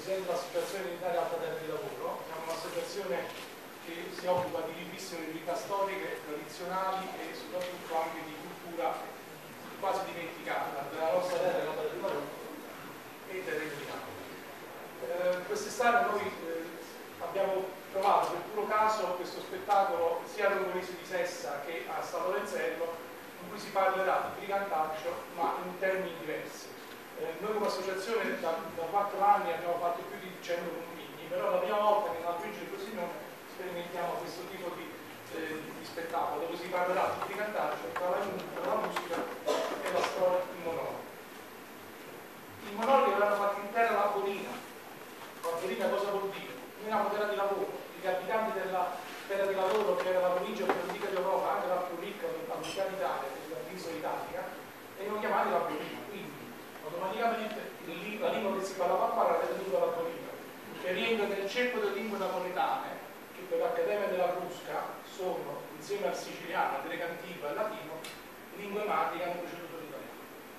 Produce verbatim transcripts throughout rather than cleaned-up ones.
presidente dell'Associazione Unitaria Alta Terra di Lavoro. Siamo un'associazione che si occupa di ripristino di unità storiche, tradizionali e soprattutto anche di cultura quasi dimenticata della nostra terra, la terra di lavoro e del Regno di Napoli. Eh, quest'estate noi eh, abbiamo trovato per puro caso questo spettacolo sia a Rungolese di Sessa che a Stato Lenzello, in cui si parlerà di brigantaggio ma in termini diversi. Eh, noi come associazione da, da quattro anni abbiamo fatto più di cento convegni, però la prima volta che nella provincia di Frosinone sperimentiamo questo tipo di, eh, di spettacolo dove si parlerà di brigantaggio tra la, tra la musica e la storia in monologo. I monologhi avranno fatto intera la Bonina. La Bonina cosa vuol dire? Noi eravamo terra di lavoro, gli abitanti della terra di lavoro che era la provincia più antica d'Europa, anche la più ricca dell'antica d'Italia, della penisola italica, venivano chiamati la Bonina. Quindi automaticamente la lingua che si parlava a parlare era la lingua lapolina, che rientra nel cerchio delle lingue napoletane, che per l'Accademia della Crusca sono, insieme al siciliano, al greco antico e al latino, lingue madri che hanno preceduto l'italiano.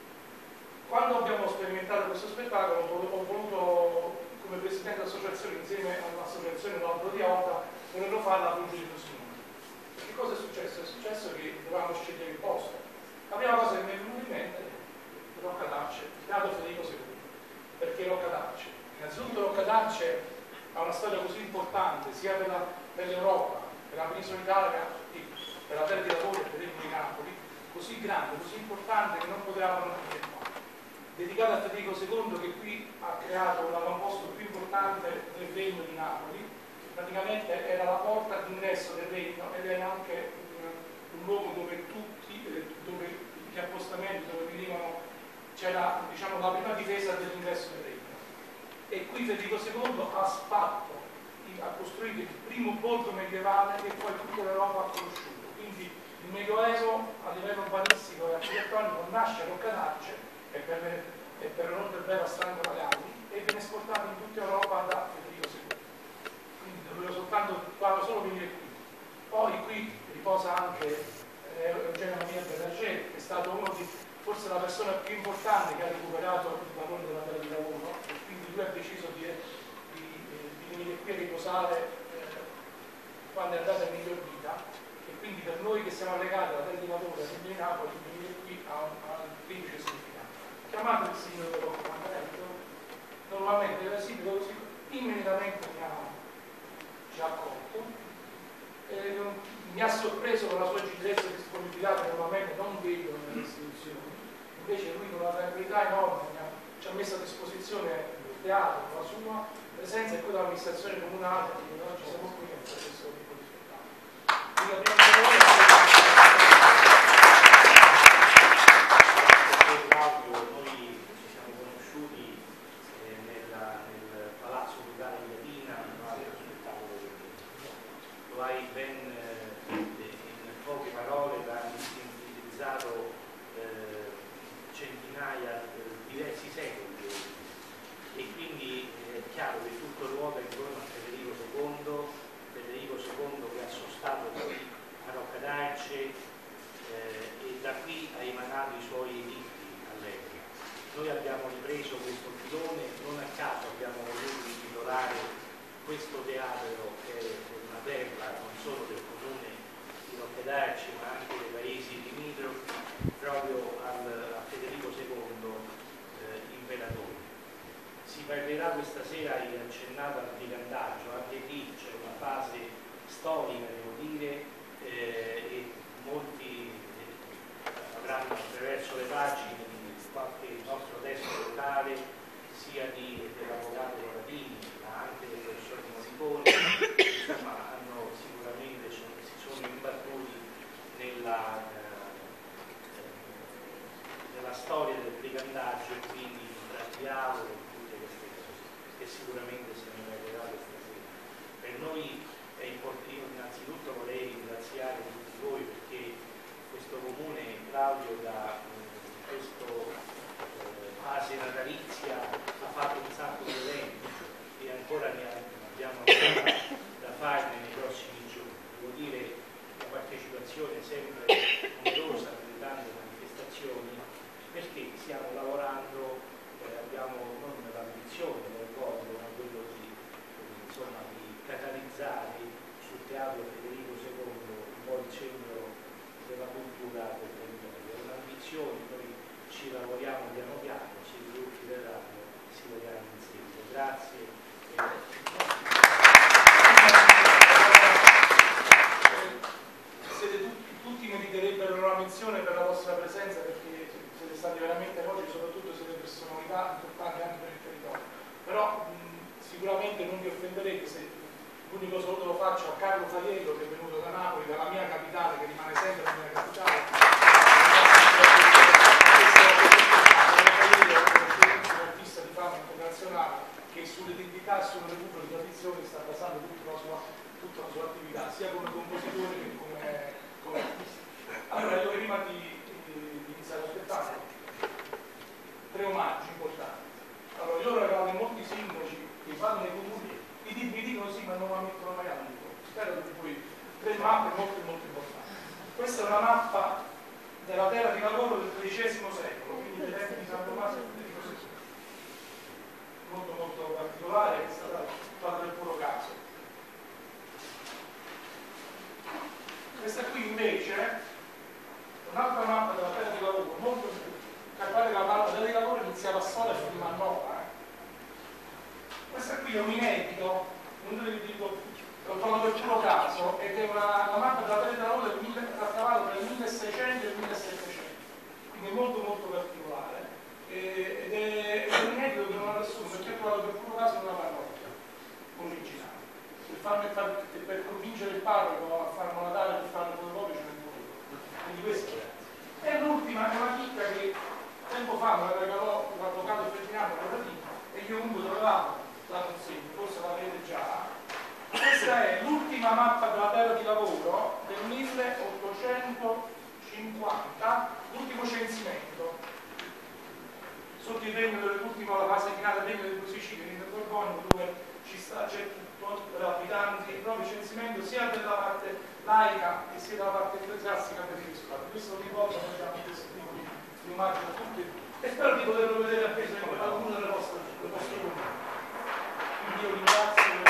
Quando abbiamo sperimentato questo spettacolo ho voluto, come presidente dell'associazione, insieme all'associazione L'Albero di Aota, volevo fare la provincia di Frosinone. Che cosa è successo? È successo che dovevamo scegliere il posto. La prima cosa che mi è venuta in mente è Rocca d'Arce, Teatro Federico secondo. Perché Rocca d'Arce? Innanzitutto Rocca d'Arce ha una storia così importante sia per, la, per l'Europa, per la penisola italica, per la terra di lavoro e per il Regno di Napoli, così grande, così importante che non potevamo non dire qua. Dedicato a Federico secondo, che qui ha creato l'avamposto più importante del Regno di Napoli. Praticamente era la porta d'ingresso del Regno ed era anche un, un luogo dove tutti, eh, dove gli appostamenti, dove venivano, c'era diciamo la prima difesa dell'ingresso del Regno. E qui Federico secondo ha fatto, ha costruito il primo borgo medievale che poi tutta l'Europa ha conosciuto. Quindi il Medioevo a livello urbanistico e architettonico nasce a Rocca d'Arce e per, e per non per bere a Stanco Magari e viene esportato in tutta Europa da Federico secondo. Quindi dovevo soltanto farlo solo venire qui. Poi qui riposa anche eh, Eugenio Maria Berger, che è stato uno di, forse la persona più importante che ha recuperato il valore della terra di lavoro, e quindi lui ha deciso di, di, di venire qui a riposare eh, quando è andata in miglior vita, e quindi per noi che siamo legati alla terra di lavoro e di Napoli, venire qui ha un, ha un triplice significato. Chiamato il signore del comandamento, normalmente il sindaco così immediatamente mi ha, ci ha accolto, e mi ha sorpreso con la sua gentilezza e disponibilità che normalmente non vedo nelle istituzioni. Invece lui con una tranquillità enorme mi ha, ci ha messo a disposizione il teatro, la sua presenza e quella dell'amministrazione comunale, quindi oggi siamo qui per questo tipo di spettacolo. Noi abbiamo ripreso questo filone, non a caso abbiamo voluto intitolare questo teatro, che è una perla non solo del comune di Rocca d'Arce ma anche dei paesi limitrofi, proprio al, a Federico secondo eh, imperatore. Si parlerà questa sera, hai accennato al brigantaggio, anche lì c'è una fase storica, devo dire, eh, e molti eh, avranno attraverso le pagine qualche nostro testo locale, sia di, dell'avvocato Latini, ma anche del professor Morricone, insomma hanno sicuramente, si sono imbattuti nella, eh, nella storia del brigantaggio e quindi tra diavolo e tutte queste cose, che sicuramente se ne parlerà questa sera. Per noi è importante, io innanzitutto vorrei ringraziare tutti voi perché questo comune, Claudio, da questa eh, fase natalizia ha fatto un sacco di eventi e ancora ne abbiamo da fare nei prossimi giorni. Devo dire la partecipazione è sempre numerosa nelle tante manifestazioni, perché stiamo lavorando, eh, abbiamo non l'ambizione, ma il voglio, ci lavoriamo piano piano, ci gruppi del radio si vedranno in seguito. Grazie. Siete tutti, tutti meriterebbero una menzione per la vostra presenza, perché siete stati veramente elogi, soprattutto siete personalità importanti anche per il territorio. Però mh, sicuramente non vi offenderete se l'unico saluto lo faccio a Carlo Faiello, che è venuto da Napoli, dalla mia capitale, che rimane sempre la mia capitale. Faiello è un artista di fama internazionale che sull'identità e sul recupero di tradizioni sta basando tutta la sua, tutta la sua attività, sia come compositore che come, come artista. Allora, io prima di, di, di iniziare lo spettacolo, tre omaggi importanti. Allora, io ho regalato molti sindaci che vanno nei comuni, mi, mi dicono sì, ma non la mettono mai al libro. Spero che poi tre mappe molto molto importanti. Questa è una mappa della terra di lavoro del tredicesimo secolo, quindi dei tempi di San Tommaso e Federico secondo. Molto molto particolare, che è stata fatta per puro caso. Questa qui invece è un'altra mappa della terra di lavoro, molto capitale della mappa della terra di lavoro iniziava a Sola fino a Nova. Eh. Questa qui è un inedito, un dico, l'ho trovato per puro caso, ed è una, una mappa della terra di lavoro del cavallo tra il milleseicento e il millesettecento, quindi è molto molto particolare. Ed è, è un inedito che non ha nessuno, perché ho trovato per puro caso in una parrocchia originale. Per, farmi, per, per convincere il parroco a farmela dare per fare le fotocopie ce ne voluto. Quindi questo è. E l'ultima è una chicca che tempo fa me la regalò l'avvocato Ferdinando Corradino e io comunque dovevamo la consegno, forse l'avete già. Questa è l'ultima mappa della terra di lavoro del milleottocentocinquanta, l'ultimo censimento. Sotto il regno dell'ultima, la fase finale del regno dei due Sicilie, in Borgogna, dove ci sta, c'è tutto abitanti, il nuovo censimento sia della parte laica che sia della parte ecclesiastica per il risparmio. Questo ricordo noi abbiamo questo tipo di, di omaggio a tutti e spero di poterlo vedere appeso in qualcuno delle vostre comuni. Quindi io ringrazio e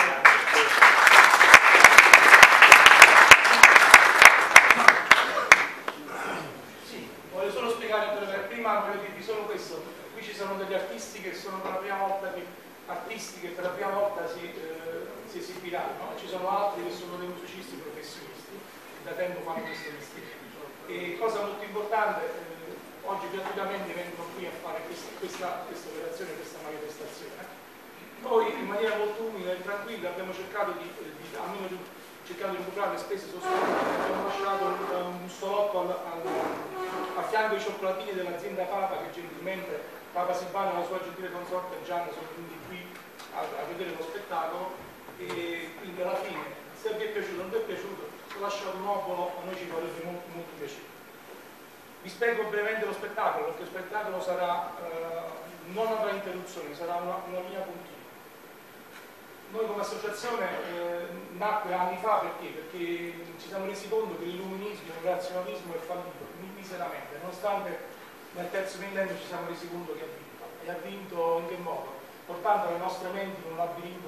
sì, voglio solo spiegare per prima voglio dirvi solo questo. Qui ci sono degli artisti che sono per la prima volta che, artisti che per la prima volta si, eh, si esibiranno, ci sono altri che sono dei musicisti professionisti che da tempo fanno questo mestiere. E cosa molto importante, eh, oggi gratuitamente vengono qui a fare questa, questa, questa operazione, questa manifestazione. Noi in maniera molto umile e tranquilla abbiamo cercato di, di almeno di, cercato di recuperare le spese sostenute, abbiamo lasciato un, un solotto al, al, a fianco ai cioccolatini dell'azienda Papa che gentilmente Papa Silvano e la sua gentile consorte Gianna sono venuti qui a, a vedere lo spettacolo e quindi alla fine se vi è piaciuto o non vi è piaciuto lasciate un obolo, a noi ci farebbe molto molto piacere. Vi spiego brevemente lo spettacolo perché lo spettacolo sarà, eh, non avrà interruzione, sarà una, una linea continua. Noi come associazione eh, nacque anni fa perché? Perché ci siamo resi conto che l'illuminismo, il razionalismo è fallito miseramente, nonostante nel terzo millennio ci siamo resi conto che ha vinto. E ha vinto in che modo? Portando le nostre menti in un labirinto,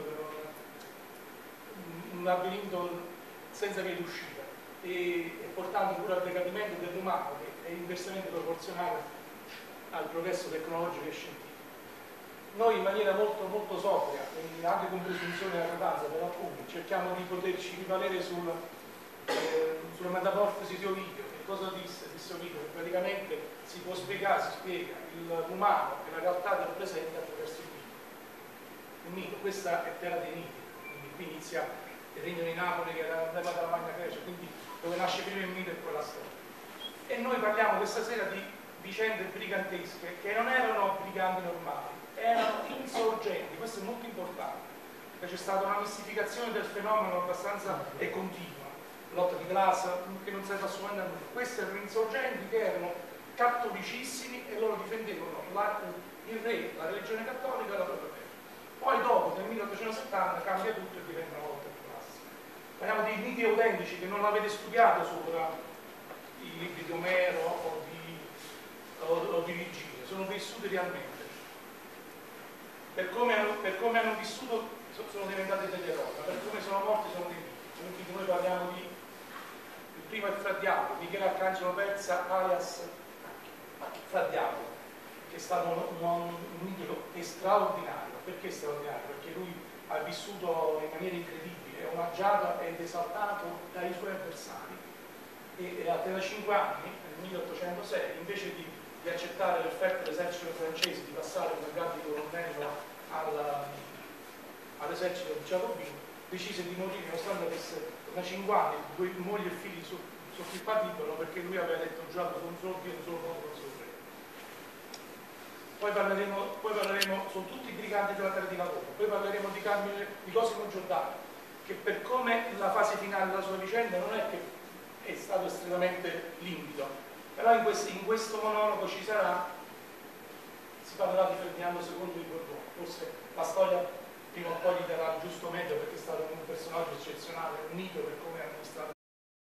un labirinto senza via d'uscita e, e portando pure al decadimento dell'umano che è inversamente proporzionale al progresso tecnologico e scientifico. Noi in maniera molto, molto sobria, e anche con presunzione e arroganza per alcuni, cerchiamo di poterci rivalere sul, eh, sulla metamorfosi di Ovidio. Che cosa disse? Disse Ovidio che praticamente si può spiegare, si spiega l'umano e la realtà del presente attraverso il mito. Il mito, questa è terra dei miti, quindi qui inizia il regno di Napoli che era l'emblema della Magna Grecia, quindi dove nasce prima il mito e poi la storia. E noi parliamo questa sera di vicende brigantesche che non erano briganti normali, erano insorgenti, questo è molto importante, perché c'è stata una mistificazione del fenomeno abbastanza e continua, lotta di classe che non serve assolutamente a nulla. Questi erano insorgenti che erano cattolicissimi e loro difendevano la, il re, la religione cattolica e la propria terra. Poi dopo, nel milleottocentosettanta, cambia tutto e diventa una lotta di classe. Parliamo di miti autentici che non avete studiato sopra i libri di Omero o di, o, o di Virgilio, sono vissuti realmente. Per come, hanno, per come hanno vissuto sono diventati degli eroi, ma per come sono morti sono dei miti. Quindi noi parliamo di, il primo è Fra Diavolo, Michele Arcangelo Persa, alias Fra Diavolo. che è stato un, un idolo straordinario. Perché straordinario? Perché lui ha vissuto in maniera incredibile, omaggiato ed esaltato dai suoi avversari, e, e a trentacinque anni, nel milleottocentosei, invece di, di accettare l'offerta dell'esercito francese di passare come grado di colonnello all'esercito di Giacobino, decise di morire nonostante avesse trentacinque anni, due mogli e figli sotto il patibolo, perché lui aveva detto giurato su un solo Dio, un solo popolo, un solo re. Poi parleremo, poi parleremo, sono tutti briganti della terra di lavoro, poi parleremo di, Carmine, di Cosimo Giordano, che per come la fase finale della sua vicenda non è che è stato estremamente limpido, però in, questi, in questo monologo ci sarà, si parlerà di Ferdinando secondo di Borbone. Forse la storia prima o poi gli darà il giusto meglio, perché è stato un personaggio eccezionale, unito per come ha amministrato